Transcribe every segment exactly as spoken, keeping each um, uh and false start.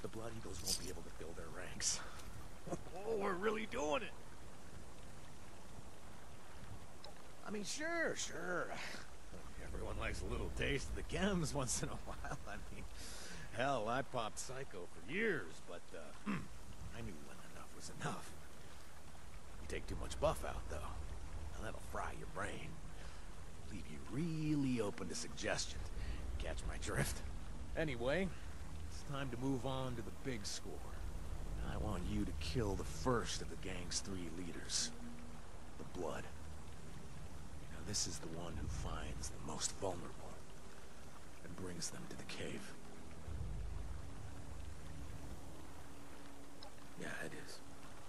the Blood Eagles won't be able to fill their ranks. Oh, we're really doing it. I mean, sure, sure. Everyone likes a little taste of the chems once in a while. I mean, hell, I popped Psycho for years, but uh, I knew when enough was enough. You take too much buff out, though, and that'll fry your brain. Leave you really open to suggestion. Catch my drift? Anyway, it's time to move on to the big score. I want you to kill the first of the gang's three leaders. The Blood. Now, this is the one who finds the most vulnerable and brings them to the cave. Yeah, it is.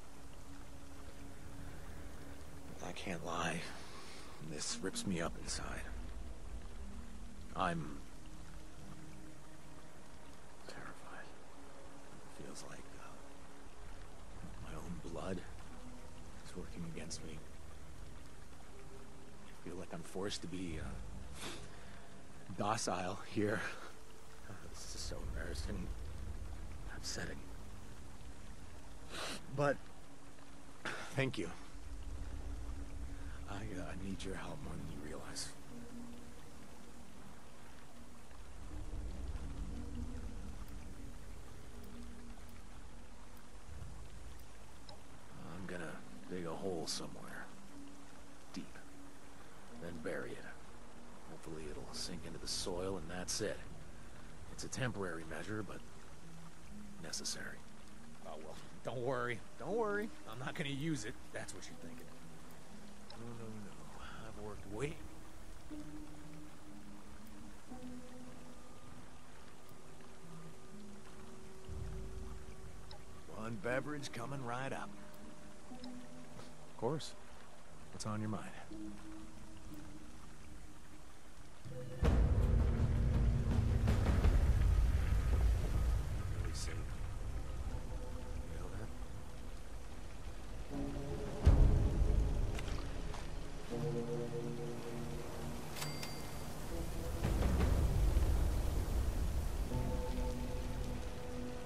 I can't lie. This rips me up inside. I'm terrified. It feels like uh, my own blood is working against me. I feel like I'm forced to be uh, docile here. Uh, this is so embarrassing, upsetting. But thank you. I uh, need your help more than you realize. I'm gonna dig a hole somewhere. Deep. Then bury it. Hopefully it'll sink into the soil and that's it. It's a temporary measure, but necessary. Oh well, don't worry. Don't worry. I'm not gonna use it. That's what you're thinking. No, no, no. I've worked way... One beverage coming right up. Of course. What's on your mind?